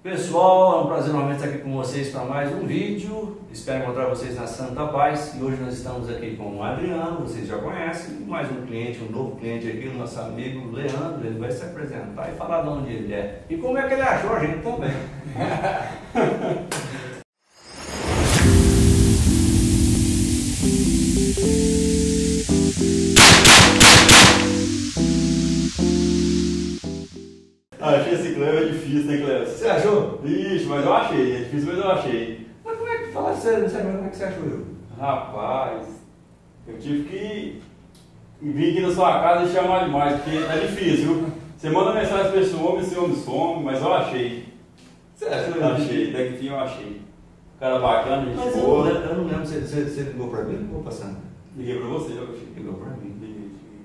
Pessoal, é um prazer novamente estar aqui com vocês para mais um vídeo. Espero encontrar vocês na Santa Paz. E hoje nós estamos aqui com o Adriano, vocês já conhecem, e mais um cliente, um novo cliente aqui, o nosso amigo Leandro. Ele vai se apresentar e falar de onde ele é e como é que ele achou a gente também. Achei esse Cleber difícil, né, Cleber? Você achou? Ixi, mas eu achei, é difícil, mas eu achei. Mas como é que, fala sério, não sei mesmo como é que você achou eu? Rapaz, eu tive que vir aqui na sua casa e chamar demais, porque é difícil, viu? Você manda mensagem pra esse homem some, mas eu achei. Você achou eu? Achei, até que enfim eu achei. Cara bacana, gente Mas boa. eu não lembro, você ligou pra mim ou ligou pra Sandra? Liguei pra você, eu achei. Ligou pra mim. Liguei.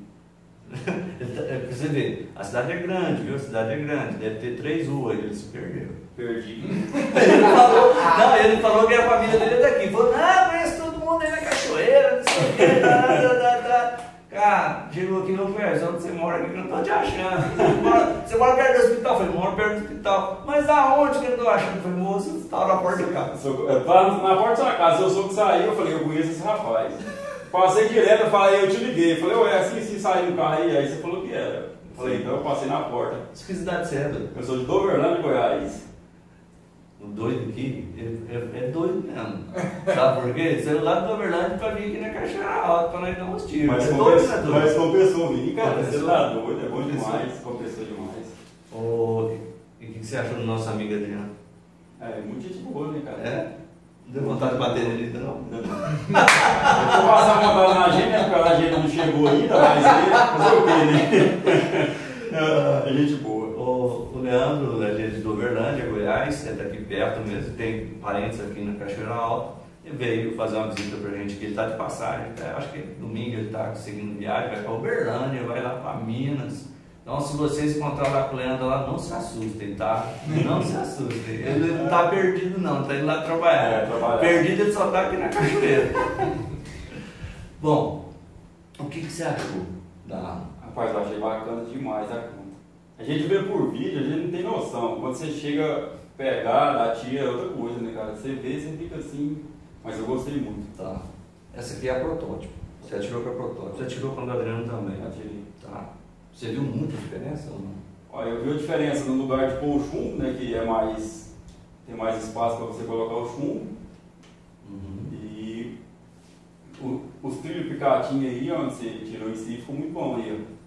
Pra você ver, a cidade é grande, viu? A cidade é grande, deve ter 3 ruas, ele se perdeu. Perdi. Ele falou que a família dele é daqui. Falou, não, conheço todo mundo aí na cachoeira, não sei o que. Cara, chegou aqui no Ferzão, onde você mora aqui, que eu não tô te achando. Você mora perto do hospital? Eu falei, moro perto do hospital. Mas aonde que eu não tô achando? Eu falei, moço, você tá na porta da casa. Tá na porta da sua casa, eu soube que saiu, eu falei, eu conheço esse rapaz. Passei direto, eu falei, eu te liguei. Falei, ué, assim saiu no carro aí você falou que era. Eu falei, então eu passei na porta. Que cidade você é, doido? Eu sou de Doverlândia, Goiás. O doido aqui, é doido mesmo. Sabe por quê? Você é lá do Overland pra vir aqui na Cachoeira Alta, pra nós dar uns tiros. Mas compensou vir, cara. Você tá doido, é bom demais. Compensou demais. E o que você achou do nosso amigo Adriano? É, muito gente boa, né, cara? É? Não deu vontade de bater nele ainda não? Eu vou passar a vontade na gente, né? Porque a gente não chegou ainda, mas fazer o quê, né? É gente boa. O Leandro, ele é de Doverlândia, Goiás, é daqui perto mesmo, tem parentes aqui na Cachoeira Alta. Ele veio fazer uma visita pra gente, que ele está de passagem. Acho que domingo ele está seguindo viagem, vai para Uberlândia, vai lá para Minas. Então, se vocês encontrarem lá com o Leandro lá, não se assustem, tá? Não se assustem. Ele não está perdido, não, está indo lá trabalhar. Perdido, ele só está aqui na cachoeira. Bom, o que você achou da... Rapaz, eu achei bacana demais a conta. A gente vê por vídeo, a gente não tem noção. Quando você chega pegar, dá tira, é outra coisa, né, cara? Você vê, você fica assim. Mas eu gostei muito. Tá. Essa aqui é a protótipo. Você atirou com a protótipo. Você atirou com a do Adriano também. Atirei. Tá. Você viu muita diferença ou não? Olha, eu vi a diferença no lugar de pôr o chumbo, né? Que é mais. Tem mais espaço para você colocar o chumbo. Uhum. E os trilhos picatinhos aí, onde você tirou em si, ficou muito bom aí, ó.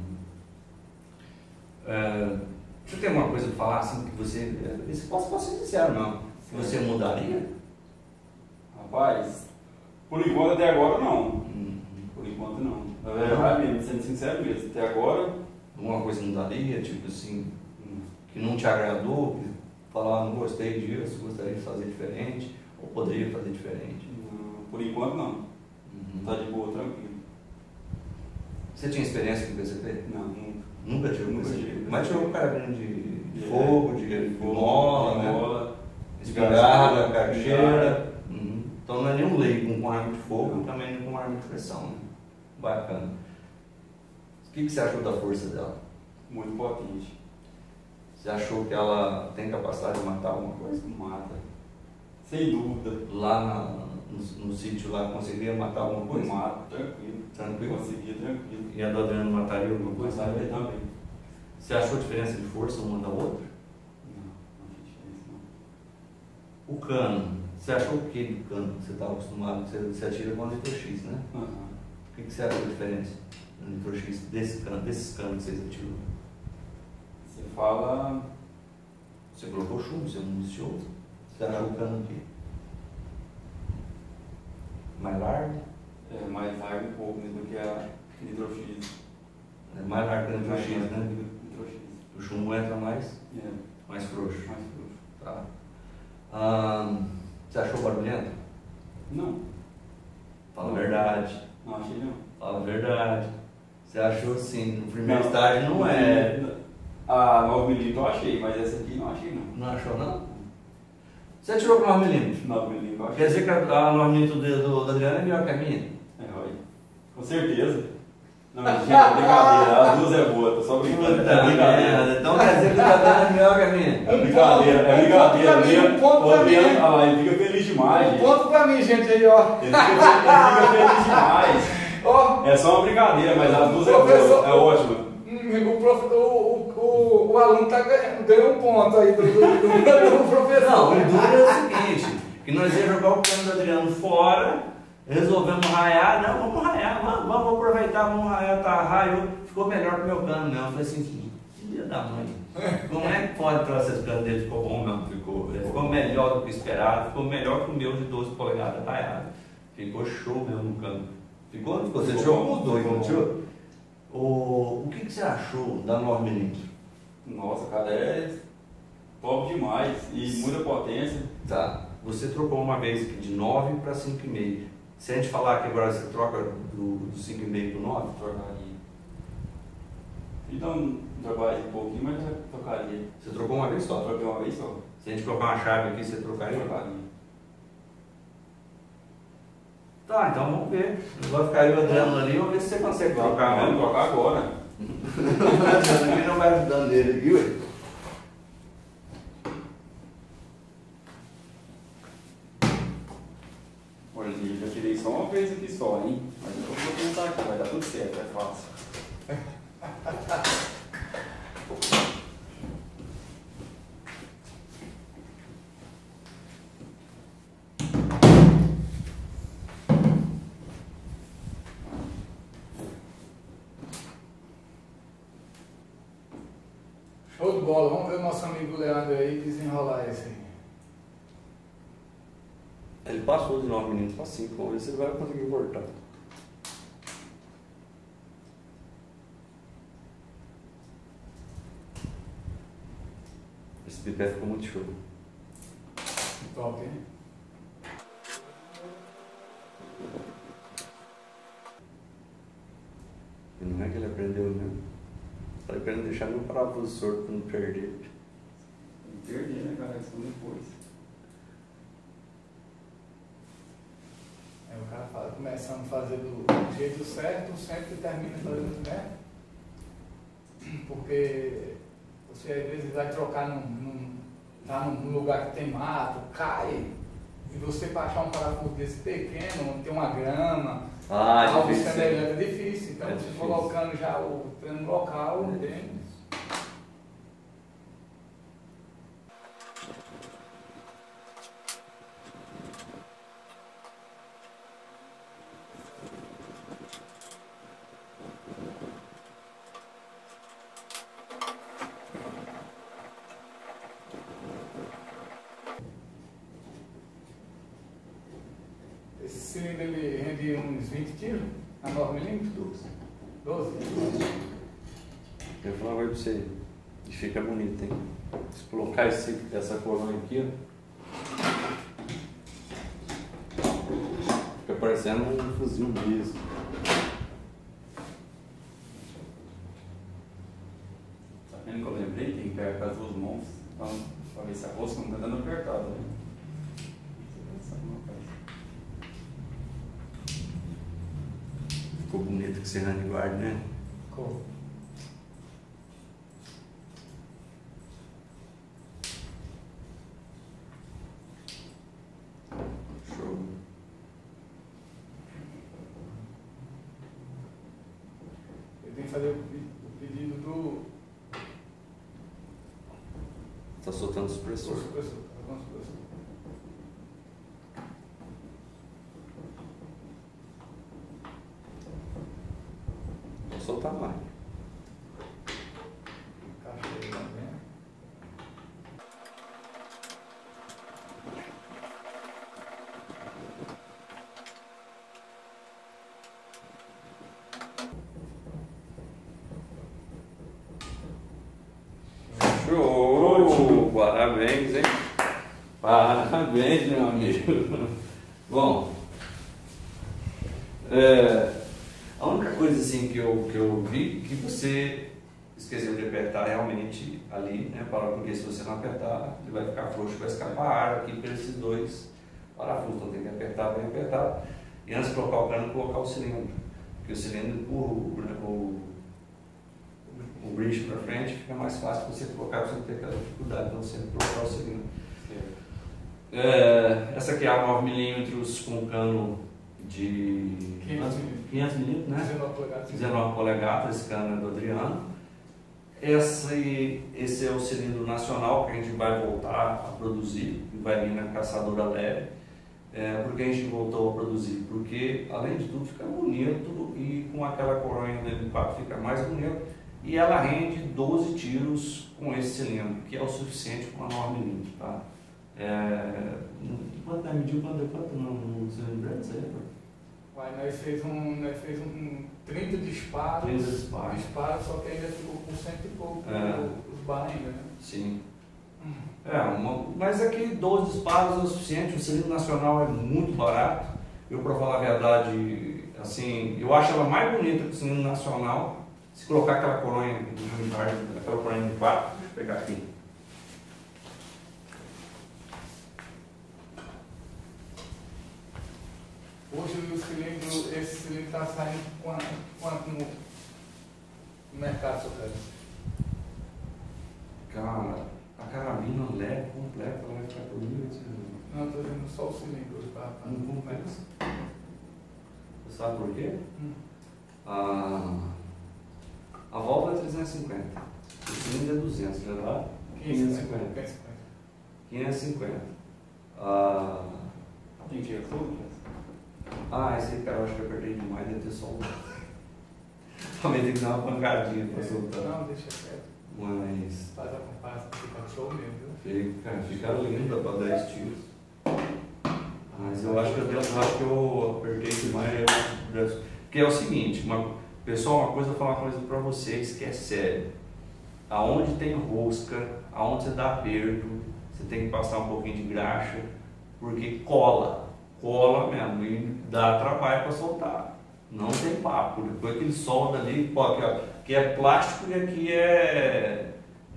Você tem alguma coisa para falar assim que você. Posso ser sincero, não. Que você mudaria? Rapaz, por enquanto até agora não. Por enquanto não. Na verdade mesmo, sendo sincero mesmo, até agora. Alguma coisa mudaria, tipo assim, que não te agradou, que falar, não gostei disso, gostaria de fazer diferente, ou poderia fazer diferente? Por enquanto não. Tá de boa, tranquilo. Você tinha experiência com PCP? Não, nunca. Nunca tive Nunca PCP. tive. Mas tirou carabina de fogo, de mola, né? Mola, espingarda, carteira. Então não é nenhum leigo com arma de fogo, também com arma de pressão. Né? Bacana. O que você achou da força dela? muito potente. Você achou que ela tem capacidade de matar alguma coisa? Mata. Sem dúvida. Lá no sítio lá, conseguia matar alguma coisa? Mata, tranquilo. Tranquilo? Conseguia, tranquilo. E a do Adriano mataria alguma coisa? Mataria também. Você achou a diferença de força uma da outra? Não achei diferença não. O cano, você achou o que do cano? Você estava acostumado, você atira com a Nitro X, né? O que você achou a diferença do Nitro X desses canos que vocês atiram? Você fala... Você colocou chumbo, você municiou. Você achou o cano aqui? Mais largo? É mais largo um pouco do que a Nitro X. É mais largo que a Nitro X, né? Nitro X. O chumbo entra mais Mais frouxo. mais frouxo. Tá. Você achou barulhento? Não. Fala a verdade. Não achei não. Fala a verdade. Você achou sim, no primeiro estágio não é. A 9mm eu achei, mas essa aqui não achei não. Não achou não? Você atirou com 9mm? 9mm eu achei. Quer dizer que a 9mm do Adriano é melhor que a minha? É, olha. Com certeza. Não, mentira, é brincadeira. As duas é boa, tô só brincando. Puta É brincadeira. merda, então quer dizer que tá dando melhor que a minha. É brincadeira mesmo. Um ponto pra mim. Ah lá, ele fica feliz demais, Um gente. ponto pra mim, gente, aí, ó. Ele fica feliz demais. Ó, É só uma brincadeira, mas as duas é Professor- boa. É ótimo. o aluno tá ganhou um ponto aí do professor. Não, o duro é o seguinte, que nós ia jogar o cano do Adriano fora, resolvemos raiar, não, vamos raiar, vamos aproveitar, vamos raiar, tá, raiou, ficou melhor que o meu cano mesmo. Eu falei assim, filha da mãe, como é que pode para esse cano dele ficou bom mesmo? Ficou melhor do que esperado, ficou melhor que o meu de 12 polegadas raiado. Ficou show mesmo no cano. Ficou? Você tirou com os dois, não tirou? O que você achou da 9mm? Nossa, cara, é top demais. E muita potência. Tá, você trocou uma vez aqui de 9 para 5,5. Se a gente falar que agora você troca do 5,5 para o 9, Trocaria. Então, um trabalho um pouquinho, mas já trocaria. você trocou uma vez Só só. troquei uma vez só. Se a gente colocar uma chave aqui, você trocaria? Trocaria. Tá, então vamos ver. Agora ficaria o Adriano ali, vamos ver se você consegue trocar Vamos mesmo. trocar agora. Aqui não vai ajudando ele aqui, ué. Olha, eu já tirei só uma vez aqui só, hein? Mas eu vou tentar aqui, vai dar tudo certo, é fácil. Show de bola, vamos ver o nosso amigo Leandro aí desenrolar esse aí. Ele passou de 9mm para 5, vamos ver se ele vai conseguir voltar. Esse pipé ficou muito show. Top, hein? E não é que ele aprendeu mesmo. Tá querendo deixar meu parafuso sorto para não perder. Perdi, né, cara? Isso depois. Aí o cara fala, começando a fazer do jeito certo, sempre termina fazendo merda. Porque você às vezes vai trocar tá num lugar que tem mato, cai, e você para achar um parafuso desse pequeno, onde tem uma grama, algo difícil. semelhante, é difícil. Então É você difícil. colocando já o no local, É tem. Esse cilindro ele rende uns 20 quilos na 9mm? 12. Eu vou falar uma coisa pra você. E fica bonito, hein? Se colocar essa colônia aqui, ó. Fica parecendo um fuzil mesmo. Tá vendo que eu lembrei? Tem que pegar com as duas mãos. Então, pra ver se a rosca não tá dando apertada, né? Ficou bonito que você guarda, né? Ficou. Show. Eu tenho que fazer o pedido do Tá soltando o supressor. supressor. Vou soltar mais. Encaixei lá dentro. Show! Parabéns, hein? Parabéns, meu amigo. Bom, a única coisa assim que eu vi que você esqueceu de apertar realmente ali, né? Porque se você não apertar, ele vai ficar frouxo, vai escapar ar aqui por esses dois parafusos. Então tem que apertar bem apertado. E antes de colocar o cano, colocar o cilindro. porque o cilindro empurra o bridge para frente, fica mais fácil você colocar, você não ter aquela dificuldade de você colocar o cilindro. Essa aqui é a 9mm com cano de 500mm, né? 19 polegadas, esse cano é do Adriano. Esse é o cilindro nacional que a gente vai voltar a produzir, e vai vir na caçadora leve. Por que a gente voltou a produzir? Porque, além de tudo, fica bonito e com aquela coronha do M4 fica mais bonito. E ela rende 12 tiros com esse cilindro, que é o suficiente com a 9mm, tá? Quanto mediu? Quanto no cilindro grande, você lembra? Nós fez um 30 disparos. 30 disparos. Só que ainda ficou com 100 e pouco os balas ainda, né? Sim. Mas aqui 12 disparos é o suficiente, o cilindro nacional é muito barato. Eu, para falar a verdade, assim, eu acho ela mais bonita que o cilindro nacional. Se colocar aquela coronha de 4, deixa eu pegar aqui. Hoje esse cilindro está saindo quanto no mercado, seu Carlos? Cara, a carabina leve, completa, ela vai ficar por 1.800. Não, estou dizendo só o cilindro hoje para não compensa. Você sabe por quê? A válvula é 350, o cilindro é 200, já dá 550. 550. Tem que tirar tudo? Esse cara eu acho que eu apertei demais, deve ter soltado. Também tem que dar uma pancadinha para soltar. Não, deixa quieto. Mas. Faz a comparação, fica show mesmo, viu? Fica linda para 10 tiros. Mas eu acho que eu apertei demais. Porque é o seguinte, pessoal, uma coisa, eu vou falar uma coisa para vocês que é sério. Aonde tem rosca, aonde você dá aperto, você tem que passar um pouquinho de graxa, porque cola mesmo, e dá trabalho para soltar. Não tem papo. Depois que ele solda ali, que é plástico e aqui é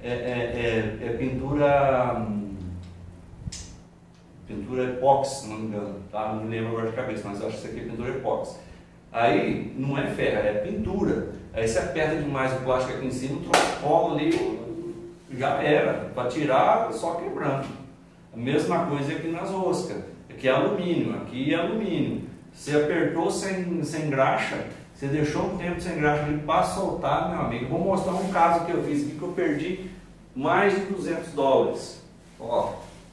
pintura epóxi, se não me engano, tá? Não me lembro agora de cabeça, mas acho que isso aqui é pintura epóxi. Aí não é ferro, é pintura. Aí você aperta demais o plástico aqui em cima, o cola ali, já era. Para tirar, só quebrando. A mesma coisa aqui nas roscas. Aqui é alumínio, aqui é alumínio. Você apertou sem graxa, você deixou um tempo sem graxa ali para soltar, meu amigo. Vou mostrar um caso que eu fiz aqui que eu perdi mais de $200. Ó.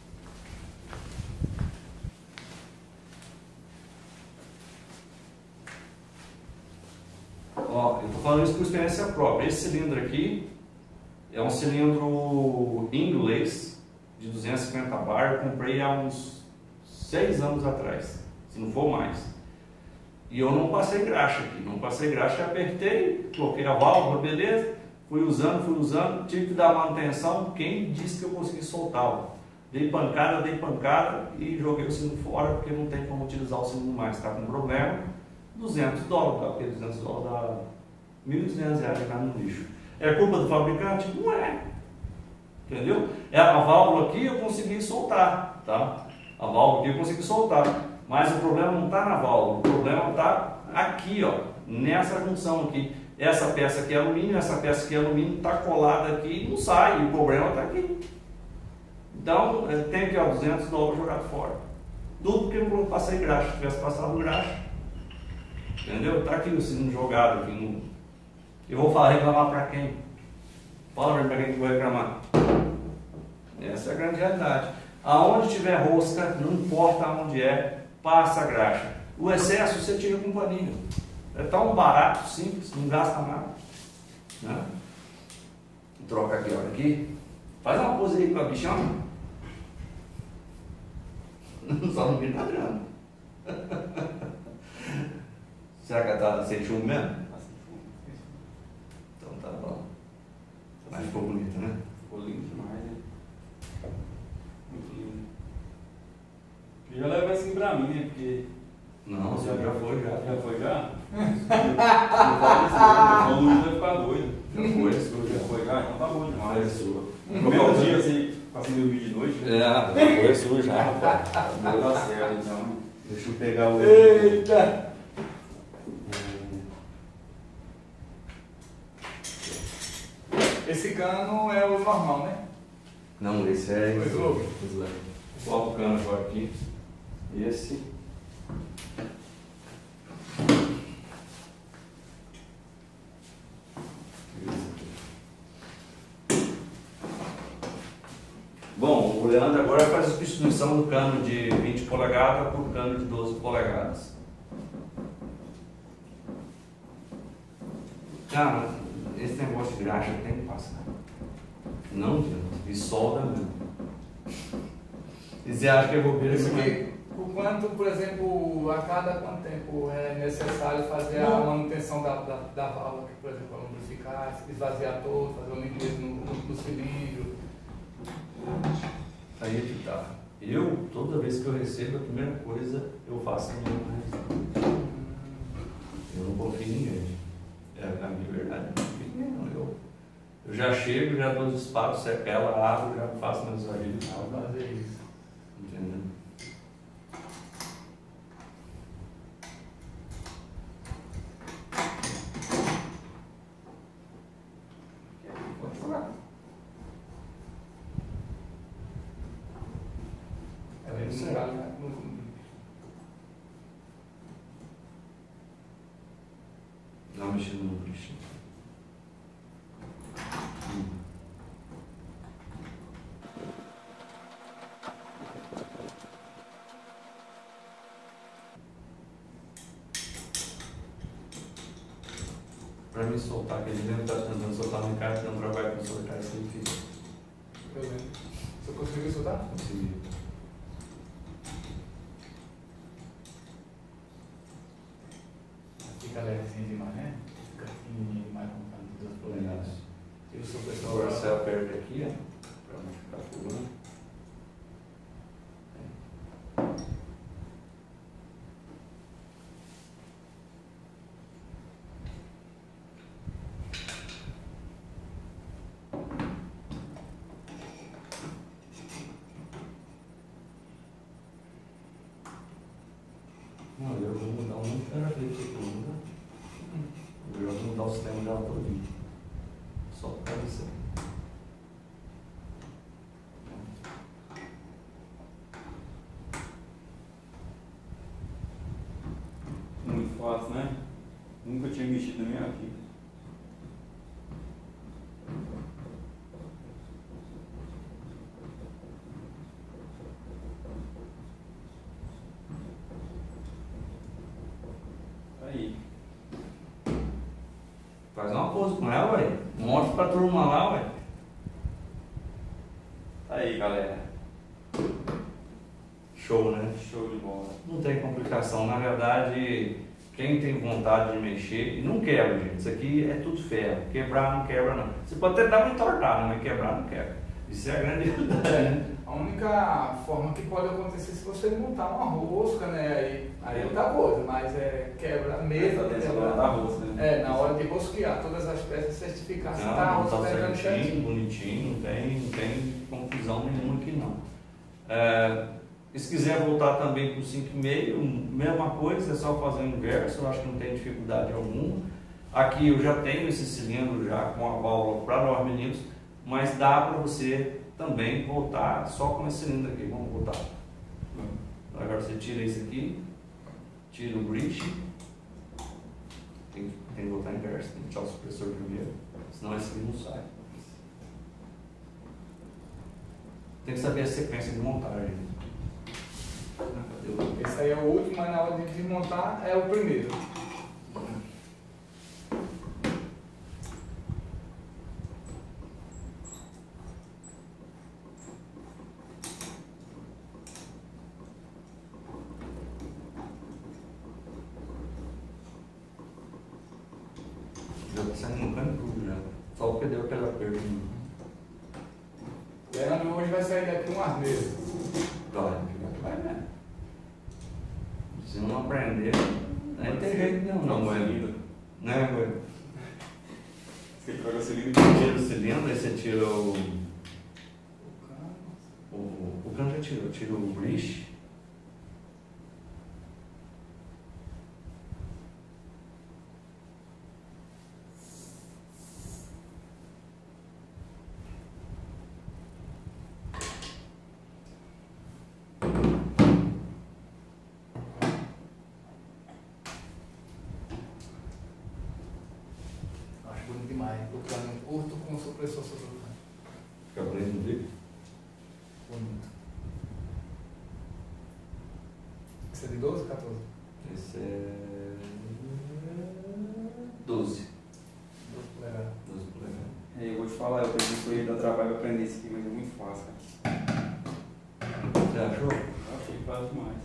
Eu estou falando isso por experiência própria. Esse cilindro aqui é um cilindro inglês de 250 bar. Eu comprei há uns 6 anos atrás, se não for mais. E eu não passei graxa aqui, apertei, coloquei a válvula, beleza, fui usando, tive que dar manutenção. Quem disse que eu consegui soltar? Dei pancada e joguei o cilindro fora, porque não tem como utilizar o cilindro mais, está com problema. $200, tá? Porque $200 dá R$1.200 que tá no lixo. É culpa do fabricante? Não é. Entendeu? A válvula aqui eu consegui soltar, tá? A válvula aqui eu consegui soltar. Mas o problema não está na válvula, o problema está aqui, ó, nessa junção aqui. Essa peça aqui é alumínio, essa peça aqui é alumínio, está colada aqui e não sai, e o problema está aqui. Então, tem aqui, ó, $200 jogado fora. Tudo porque eu não passei graxa. Se tivesse passado graxa, entendeu? Está aqui o cilindro jogado aqui no... Eu vou reclamar para quem? Fala para quem que vai reclamar. Essa é a grande realidade. Aonde tiver rosca, não importa onde é, passa a graxa. O excesso você tira com paninho. É tão barato, simples, não gasta nada. Né? Troca aqui, olha aqui. Faz uma pose aí com a bichona. Só não vira na grama. Será que ela tá sem chumbo mesmo? Então tá bom. Mas ficou bonito, né? Ficou lindo demais, né? Muito lindo. Eu já levo assim pra mim, né? Porque... Não, você já foi, já. Já foi, já? Não fala isso, não. O Luiz vai ficar doido. Já foi, já? Então tá bom demais. Foi sua. No mesmo dia, assim, passei dormir de noite. Né? Foi sua já, rapaz. Tá certo, então. Deixa eu pegar o... Eita! cano é o normal, né? Não, esse é O slope. Coloca o cano agora aqui. Esse. Bom, o Leandro agora faz a substituição do cano de 20 polegadas por cano de 12 polegadas. Cara, esse negócio de graxa tem que passar. Não adianta. E solda mesmo. E você acha que é bobeira isso aqui? O quanto, por exemplo, a cada quanto tempo é necessário fazer a manutenção da válvula, por exemplo, para lubrificar, esvaziar todo, fazer uma limpeza no cilindro? Aí é que tá. Eu, toda vez que eu recebo, a primeira coisa eu faço a minha. Eu não confio em ninguém. É a minha verdade. Eu não confio em ninguém, não. Eu já chego, já dou os espaços, sepela, abro, já faço meus varilhos. Fazer isso. Entendeu? Pode jogar. Ela é Isso no é. galho, né? Dá uma mexida no bicho. Para mim soltar aquele dentro, tá tentando soltar no encaixe, não trabalha com soltar isso aí, fica. Eu lembro. Você conseguiu soltar? Consegui. Fica levezinho demais, né? Fica fininho demais com cano de 2 polegadas. E o seu pessoal Agora você aperta aqui, ó, para não ficar pulando. Não, eu vou mudar um característico aqui, né? Eu vou mudar o sistema dela todinho. Só por causa disso aí. Muito fácil, né? Nunca tinha mexido na minha vida. Aí. Faz uma pose com ela, ué. Mostra pra turma lá, ué. Aí, galera. Show, né? Show de bola. Não tem complicação. Na verdade, quem tem vontade de mexer, e não quebra, gente. Isso aqui é tudo ferro. Quebrar não quebra, não. Você pode até dar uma entortada, mas quebrar não quebra. Isso é a grande realidade, né? A única forma que pode acontecer se você montar uma rosca, né? Aí é outra coisa, mas é quebra mesmo. Presta atenção na hora da rosca, né? É, na hora de rosquear todas as peças, certificar se Não, tá a não rosca tá pegando certinho, certinho. bonitinho, não tem confusão nenhuma aqui não. Se quiser voltar também para o 5,5, mesma coisa, é só fazer o inverso, eu acho que não tem dificuldade alguma. Aqui eu já tenho esse cilindro já com a válvula para 9 milímetros, mas dá para você também voltar só com esse cilindro aqui. Vamos voltar. Agora você tira esse aqui, tira o bridge, tem que voltar inverso, tem que tirar o supressor primeiro, senão esse aqui não sai. Tem que saber a sequência de montagem. Esse aí é o último, mas na hora de desmontar é o primeiro. Já está saindo no canto tudo já. Só porque deu aquela perda. Leandro hoje vai sair daqui umas meses. Vai, né? Se não aprender, não tem jeito nenhum, não, Goiânia. Né, Goiânia? Você troca o cilindro. Tira o cilindro, aí você tira o cano já tirou, tira o bridge. Esse é de 12 ou 14? Esse é 12. 12 polegadas. 12 polegadas. Eu vou te falar, eu pensei que eu ia dar trabalho pra aprender isso aqui, mas é muito fácil, cara. Você achou? Eu achei fácil demais.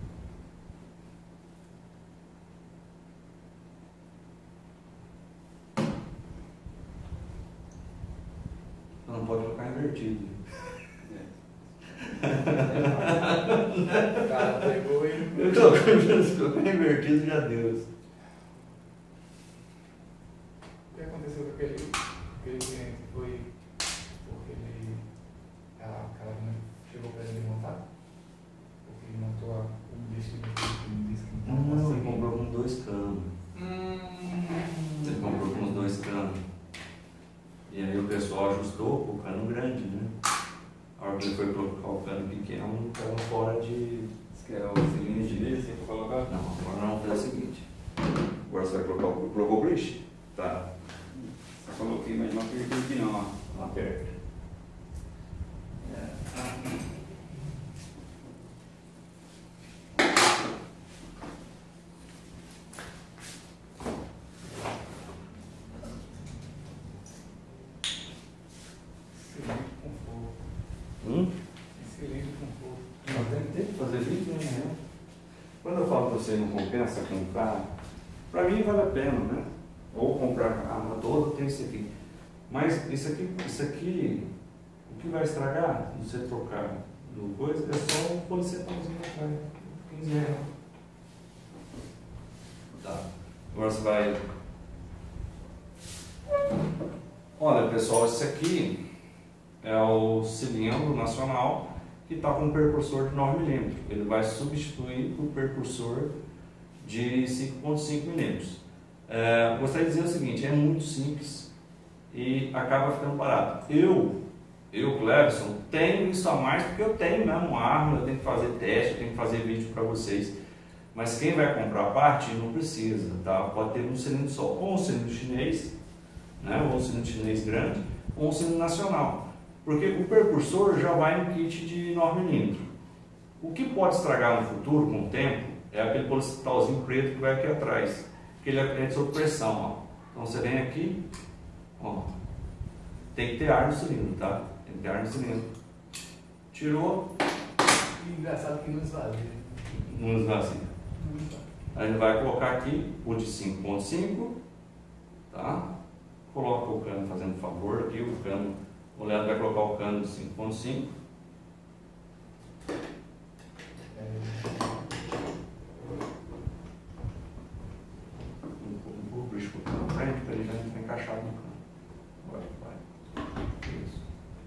Não pode colocar invertido. O cara pegou e. Eu coloquei invertido, já deu. O que aconteceu com aquele cliente? Foi porque ele. A cara chegou para ele montar? Porque ele montou o destino que disse que não Não, estava ele comprou com 2 canos. Ele comprou com os 2 canos. E aí o pessoal ajustou com o cano grande, né? A hora que ele foi colocar o cano pequeno, estava fora de. Você quer o cilindro de dele, você for colocar? Não, agora nós vamos fazer o seguinte. Agora você vai colocar o. Colocou o bleach? Tá. Só coloquei, mas não apertei aqui não, ó. Aperta. cilindro com fogo. Cilindro com fogo. Nós temos que ter que fazer vídeo, né? Quando eu falo que você não compensa comprar, para mim vale a pena, né? Ou comprar a arma toda, tem isso aqui. Mas isso aqui, o que vai estragar se você trocar do coisa é só um policetãozinho atrás, 15 reais. Tá. Agora você vai. Olha pessoal, esse aqui é o cilindro nacional que está com um percursor de 9mm. Ele vai substituir o percursor de 5.5mm. Gostaria de dizer o seguinte, é muito simples e acaba ficando barato. Eu, Cleverson, tenho isso a mais porque eu tenho mesmo uma arma, eu tenho que fazer teste, eu tenho que fazer vídeo para vocês. Mas quem vai comprar a parte não precisa, tá? Pode ter um cilindro só, ou um cilindro chinês, né? Ou um cilindro chinês grande, ou um cilindro nacional. Porque o percursor já vai no kit de 9mm. O que pode estragar no futuro, com o tempo, é aquele policetalzinho preto que vai aqui atrás. Que ele é sob pressão, ó. Então você vem aqui, ó. Tem que ter ar no cilindro, tá? Tem que ter ar no cilindro. Tirou. E engraçado que não esvazia. Não esvazia. Aí ele vai colocar aqui o de 5.5, tá? Coloca o cano fazendo favor aqui, o cano. O Leandro vai colocar o cano de 5.5. Empurra o bicho para frente para ele já não ficar encaixado no cano. Agora vai. Isso.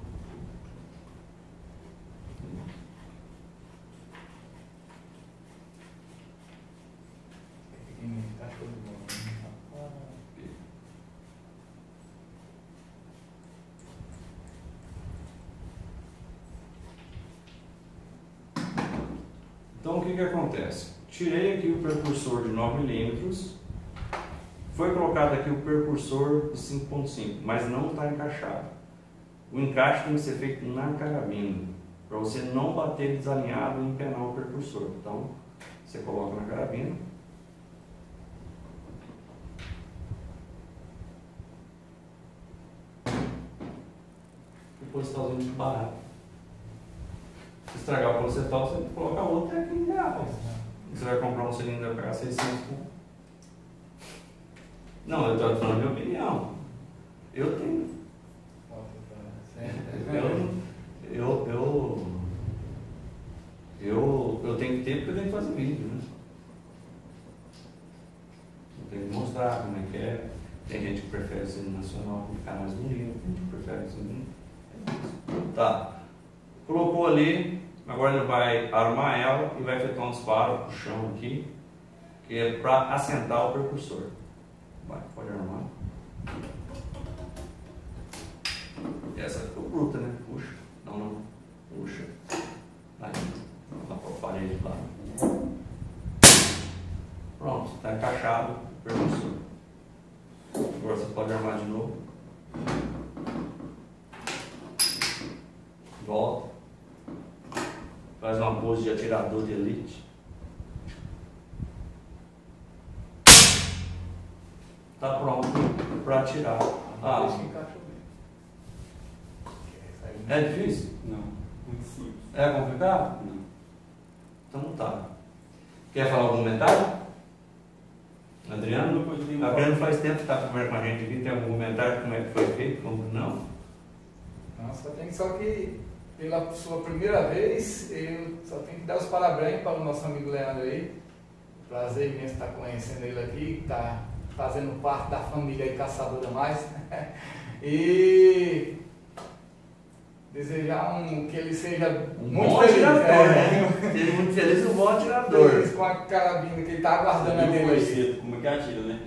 Tá show de bola. Então o que acontece? Tirei aqui o percursor de 9mm, foi colocado aqui o percursor de 5.5, mas não está encaixado. O encaixe tem que ser feito na carabina, para você não bater desalinhado e empenar o percursor. Então você coloca na carabina. Depois está usando de barato. Se estragar o policetal, você coloca outro é 15 reais. Você vai comprar um cilindro e vai pagar 600 conto. Não, eu estou falando a minha opinião. Eu tenho. Eu tenho que ter porque eu tenho que fazer vídeo, né? Eu tenho que mostrar como é que é. Tem gente que prefere o cilindro nacional para ficar mais bonito, tem gente que prefere o cilindro. Tá. Colocou ali, agora ele vai armar ela e vai efetuar um disparo para o chão aqui, que é para assentar o percursor. Vai, pode armar. E essa ficou bruta, né? Puxa. Não. Puxa. Vai. Lá para a parede lá. Pronto, está encaixado o percursor. Agora você pode armar de novo. Volta. Faz uma pose de atirador de elite. está pronto para tirar. Ah, Deixa encaixou bem. é difícil? Não, muito simples. É complicado? Não. Então tá. Quer falar algum comentário? Adriano? Adriano faz tempo que está conversando com a gente aqui, tem algum comentário como é que foi feito, como não? Não, só que pela sua primeira vez, eu só tenho que dar os parabéns para o nosso amigo Leandro aí. Prazer imenso estar conhecendo ele aqui, está fazendo parte da família aí Caçadora Mais. E desejar que ele seja muito bom feliz. atirador, né? Seja muito feliz, um bom atirador. Feliz com a carabina que ele está aguardando a dele aí. Conhecido como que atira, né?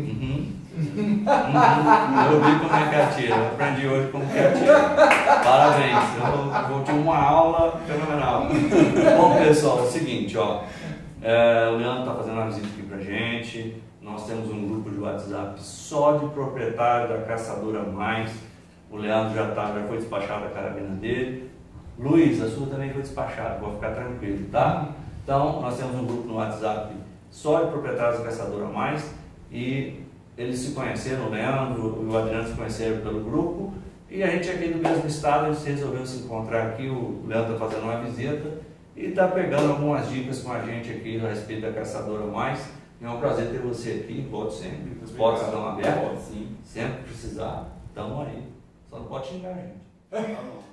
Eu vi como é que atira, eu aprendi hoje como que atira. Parabéns, eu vou ter uma aula fenomenal. Bom pessoal, é o seguinte, ó, o Leandro está fazendo uma visita aqui pra gente. Nós temos um grupo de WhatsApp só de proprietário da Caçadora Mais. O Leandro já foi despachado a carabina dele. Luiz, a sua também foi despachada, pode ficar tranquilo, tá? Então, nós temos um grupo no WhatsApp só de proprietários da Caçadora Mais e eles se conheceram, o Leandro e o Adriano se conheceram pelo grupo e a gente aqui do mesmo estado, a gente resolveu se encontrar aqui, o Leandro está fazendo uma visita e está pegando algumas dicas com a gente aqui a respeito da Caçadora Mais. É um prazer ter você aqui, pode sempre, as portas estão abertas, Sim. sempre que precisar, estamos aí, só não pode xingar a gente. Tá bom.